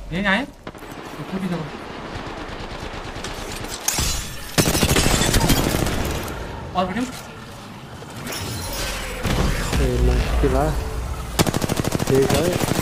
यहीं आए ऊपर की जगह। और video Nah, gila. Jadi saya